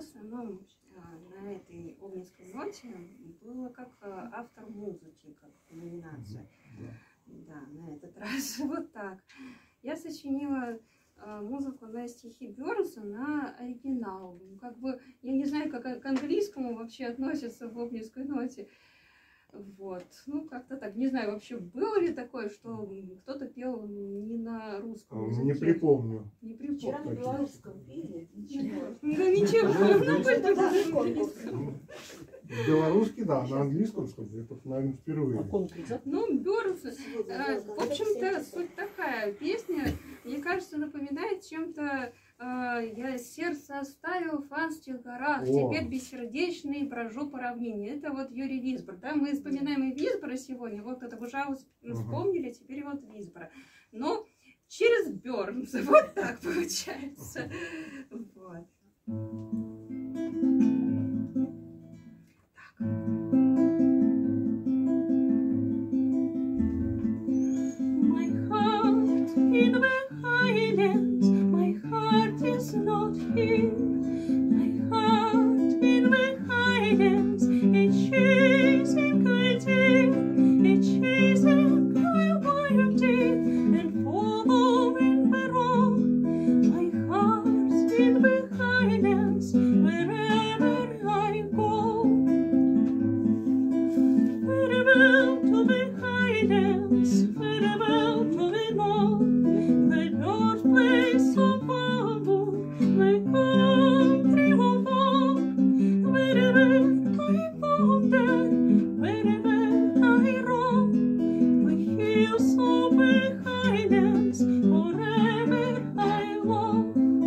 в основном на этой Обнинской ноте было как автор музыки, как номинация. Да, на этот раз вот так. Я сочинила музыку на стихи Бёрнса, на оригинал. Как бы, я не знаю, как к английскому вообще относятся в Обнинской ноте. Вот, ну как-то так. Не знаю, вообще было ли такое, что кто-то пел не на русском языке? Не припомню. Не припомню. Вчера на белорусском пели, ничего. Ну ничего, Белорусский, да, на английском, чтобы это, наверное, впервые. ну, Бёрнс, в общем-то, суть такая. Песня, мне кажется, напоминает чем-то «Я сердце оставил в фанских горах, теперь бессердечный брожу по равнине». Это вот Юрий Висбор. Да? Мы вспоминаем и Висбора сегодня, вот это Окуджаву вспомнили, теперь вот Висбора. Но через Бёрнса, вот так получается. Вот. My heart in the highlands, my heart is not here. My heart in the highlands, it's chasing idea, it's chasing beauty and following the road. My heart in the highlands, wherever I go. Farewell to the highlands, farewell to the north, the birthplace of Babu, the country of all. Wherever I wander, wherever I roam, the hills of the highlands, forever I walk.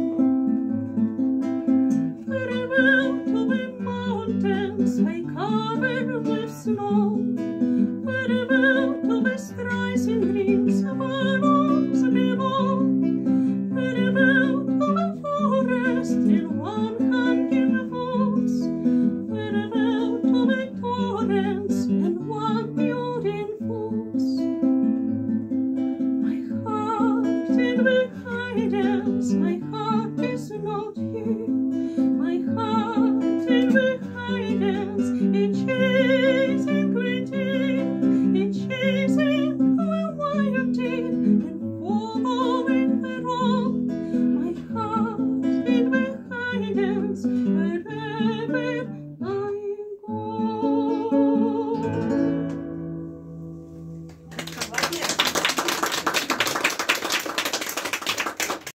Farewell to the mountains I covered with snow. Farewell to the rising greens of our arms below. Farewell to the forest in one hanging woods. Farewell to the torrents and one building foods. My heart in the highlands, my heart is not here.